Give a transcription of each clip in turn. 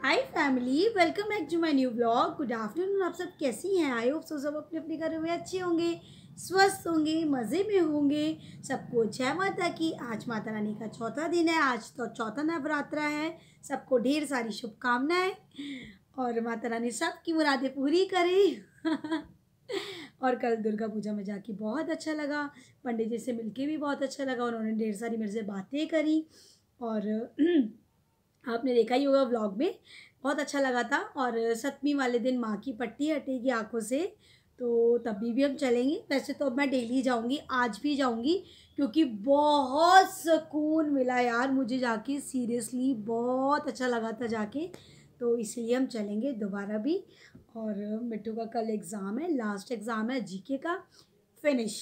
Hi family, welcome back to my new blog. Good afternoon. आप सब कैसी हैं? आई होप सब अपने अपने घर में अच्छे होंगे, स्वस्थ होंगे, मज़े में होंगे। सबको जय माता की। आज माता रानी का चौथा दिन है, आज तो चौथा नवरात्रा है। सबको ढेर सारी शुभकामनाएं और माता रानी सबकी मुरादें पूरी करे। और कल दुर्गा पूजा में जाके बहुत अच्छा लगा, पंडित जी से मिलके भी बहुत अच्छा लगा। उन्होंने ढेर सारी मेरे से बातें करी और आपने देखा ही होगा व्लॉग में, बहुत अच्छा लगा था। और सप्तमी वाले दिन माँ की पट्टी हटेगी आँखों से, तो तभी भी हम चलेंगे। वैसे तो अब मैं डेली जाऊँगी, आज भी जाऊँगी, क्योंकि बहुत सुकून मिला यार मुझे जाके। सीरियसली बहुत अच्छा लगा था जाके, तो इसलिए हम चलेंगे दोबारा भी। और मिट्टू का कल एग्ज़ाम है, लास्ट एग्ज़ाम है जीके का, फिनिश।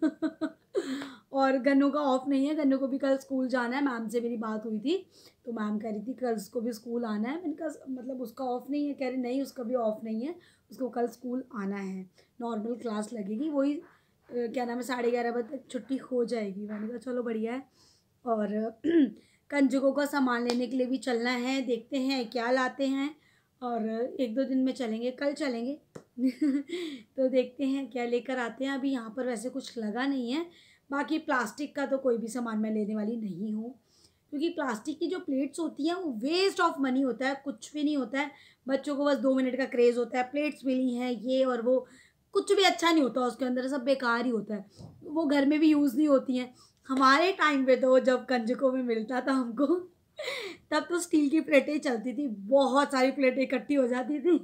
और गन्नू का ऑफ नहीं है, गन्नू को भी कल स्कूल जाना है। मैम से मेरी बात हुई थी, तो मैम कह रही थी कल उसको भी स्कूल आना है। मैंने कहा मतलब उसका ऑफ नहीं है? कह रही नहीं, उसका भी ऑफ नहीं है, उसको कल स्कूल आना है। नॉर्मल क्लास लगेगी, वही क्या नाम है 11:30 बजे तक छुट्टी हो जाएगी। मैंने कहा चलो बढ़िया है। और कंजुकों का सामान लेने के लिए भी चलना है, देखते हैं क्या लाते हैं। और 1-2 दिन में चलेंगे, कल चलेंगे। तो देखते हैं क्या लेकर आते हैं। अभी यहाँ पर वैसे कुछ लगा नहीं है। बाकी प्लास्टिक का तो कोई भी सामान मैं लेने वाली नहीं हूँ, क्योंकि प्लास्टिक की जो प्लेट्स होती हैं वो वेस्ट ऑफ मनी होता है, कुछ भी नहीं होता है। बच्चों को बस 2 मिनट का क्रेज़ होता है, प्लेट्स मिली हैं ये और वो, कुछ भी अच्छा नहीं होता उसके अंदर, सब बेकार ही होता है। वो घर में भी यूज़ नहीं होती हैं। हमारे टाइम पे तो जब कंजकों में मिलता था हमको, तब तो स्टील की प्लेटें ही चलती थी, बहुत सारी प्लेटें इकट्ठी हो जाती थी।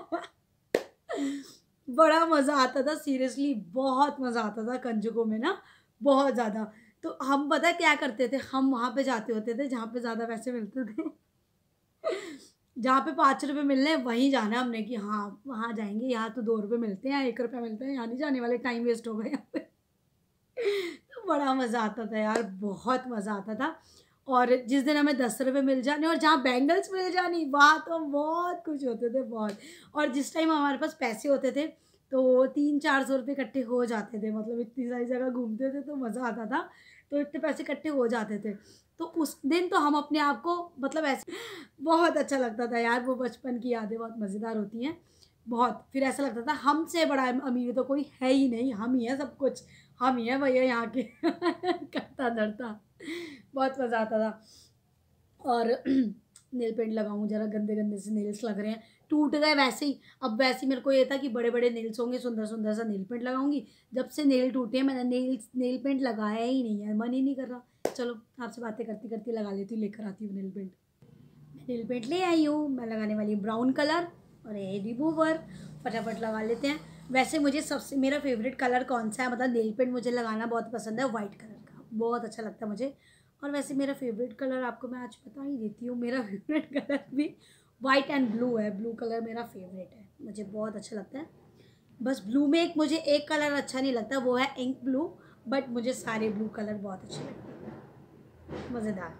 बड़ा मज़ा आता था, सीरियसली बहुत मज़ा आता था कंजकों में ना, बहुत ज़्यादा। तो हम पता है क्या करते थे, हम वहाँ पे जाते होते थे जहाँ पे ज़्यादा पैसे मिलते थे। जहाँ पे 5 रुपये मिल रहे हैं वहीं जाना है हमने, कि हाँ वहाँ जाएंगे। यहाँ तो 2 रुपये मिलते हैं, 1 रुपया मिलता है, यहाँ नहीं जाने वाले, टाइम वेस्ट हो गया यहाँ पे। तो बड़ा मज़ा आता था यार, बहुत मज़ा आता था। और जिस दिन हमें 10 रुपये मिल जाने और जहाँ बैंगल्स मिल जानी, वहाँ तो हम बहुत खुश होते थे, बहुत। और जिस टाइम हमारे पास पैसे होते थे तो 300-400 रुपये इकट्ठे हो जाते थे, मतलब इतनी सारी जगह घूमते थे तो मज़ा आता था। तो इतने पैसे इकट्ठे हो जाते थे, तो उस दिन तो हम अपने आप को मतलब ऐसे बहुत अच्छा लगता था यार। वो बचपन की यादें बहुत मज़ेदार होती हैं, बहुत। फिर ऐसा लगता था हमसे बड़ा अमीर तो कोई है ही नहीं, हम ही हैं सब कुछ, हम ही हैं भैया यहाँ के। करता धरता, बहुत मज़ा आता था। और नेल पेंट लगाऊँ, ज़रा गंदे गंदे से नेल्स लग रहे हैं, टूट गए वैसे ही। अब वैसे ही मेरे को ये था कि बड़े बड़े नेल्स होंगे, सुंदर सुंदर सा नेल पेंट लगाऊंगी। जब से नेल टूटे हैं मैंने नेल पेंट लगाया ही नहीं है, मन ही नहीं कर रहा। चलो आपसे बातें करती करती लगा लेती हूँ, लेकर आती हूँ नेल पेंट। मैं नेल पेंट ले आई हूँ, मैं लगाने वाली हूँ ब्राउन कलर और ये रिमूवर। फटाफट लगा लेते हैं। वैसे मुझे सबसे मेरा फेवरेट कलर कौन सा है, मतलब नेल पेंट मुझे लगाना बहुत पसंद है, वाइट कलर का बहुत अच्छा लगता है मुझे। और वैसे मेरा फेवरेट कलर आपको मैं आज बता ही देती हूँ, मेरा फेवरेट कलर भी वाइट एंड ब्लू है। ब्लू कलर मेरा फेवरेट है, मुझे बहुत अच्छा लगता है। बस ब्लू में मुझे एक कलर अच्छा नहीं लगता, वो है इंक ब्लू। बट मुझे सारे ब्लू कलर बहुत अच्छे लगते हैं, मज़ेदार।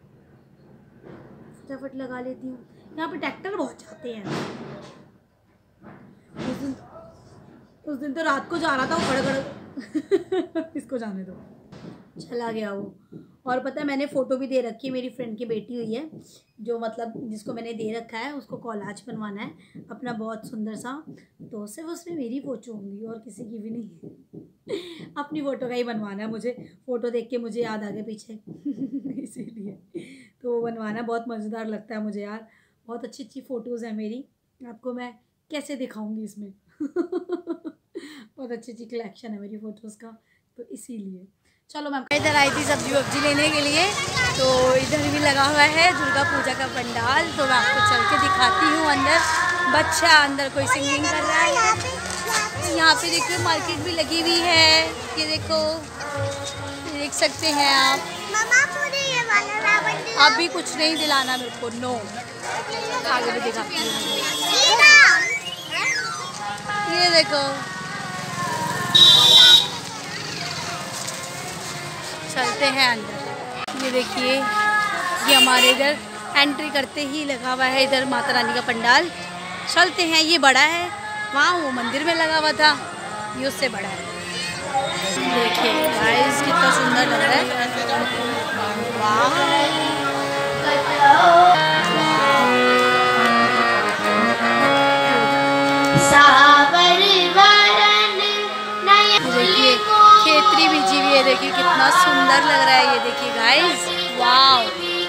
फटाफट लगा लेती हूँ। यहाँ पे ट्रैक्टर बहुत जाते हैं। उस दिन तो रात को जा रहा था वो, खड़ इसको जाने दो, चला गया वो। और पता है मैंने फ़ोटो भी दे रखी है, मेरी फ्रेंड की बेटी हुई है जो, मतलब जिसको मैंने दे रखा है, उसको कॉलाज बनवाना है अपना बहुत सुंदर सा, तो सिर्फ उसमें मेरी फ़ोटो होंगी और किसी की भी नहीं। अपनी फ़ोटो का ही बनवाना है मुझे, फ़ोटो देख के मुझे याद आ गया पीछे। इसीलिए तो वो बनवाना बहुत मज़ेदार लगता है मुझे यार। बहुत अच्छी अच्छी फ़ोटोज़ हैं मेरी, आपको मैं कैसे दिखाऊँगी इसमें। बहुत अच्छी अच्छी कलेक्शन है मेरी फ़ोटोज़ का, तो इसीलिए। चलो मैं इधर आई थी सब्जी वब्जी लेने के लिए, तो इधर भी लगा हुआ है दुर्गा पूजा का पंडाल, तो मैं आपको चल के दिखाती हूँ अंदर। बच्चा अंदर कोई सिंगिंग कर रहा है। यहाँ पे देखो मार्केट भी लगी हुई है, ये देखो, देख सकते हैं आप। अभी कुछ नहीं दिलाना मेरे को, नो। आगे भी दिखाती हूँ, ये देखो। चलते हैं अंदर। ये देखिए, ये हमारे इधर एंट्री करते ही लगा हुआ है इधर माता रानी का पंडाल। चलते हैं, ये बड़ा है, वहाँ वो मंदिर में लगा हुआ था, ये उससे बड़ा है। देखिए गाइस कितना सुंदर लग रहा है, वाह। देखिए कितना सुंदर लग रहा है, ये देखिए गाइस, वाव।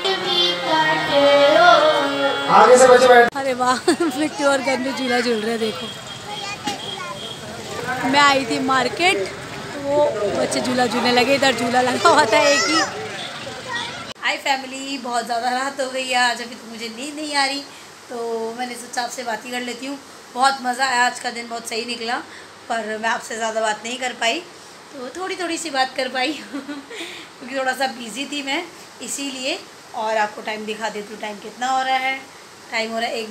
आगे से बच्चे बैठ। अरे वाह मिट्टू और गन्नू झूला झूल रहे हैं, देखो। मैं आई थी मार्केट, वो बच्चे झूला झूलने लगे, इधर झूला लगा हुआ था एक ही। हाय फैमिली, बहुत ज़्यादा रात हो गई है आज, अभी तो मुझे नींद नहीं आ रही, तो मैंने सोचा आपसे बात ही कर लेती हूँ। बहुत मज़ा आया, आज का दिन बहुत सही निकला, पर मैं आपसे ज़्यादा बात नहीं कर पाई, तो थोड़ी सी बात कर पाई क्योंकि थोड़ा सा बिज़ी थी मैं, इसीलिए। और आपको टाइम दिखा देती हूँ, टाइम कितना हो रहा है। टाइम हो रहा है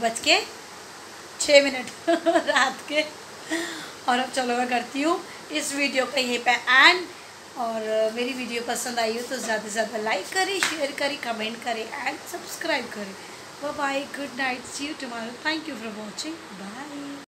1:06 रात के। और अब चलो मैं करती हूँ इस वीडियो का यहीं पे एंड। और मेरी वीडियो पसंद आई हो तो ज़्यादा से ज़्यादा लाइक करें, शेयर करें, कमेंट करें एंड सब्सक्राइब करें। Bye bye, good night, see you tomorrow, thank you for watching, bye.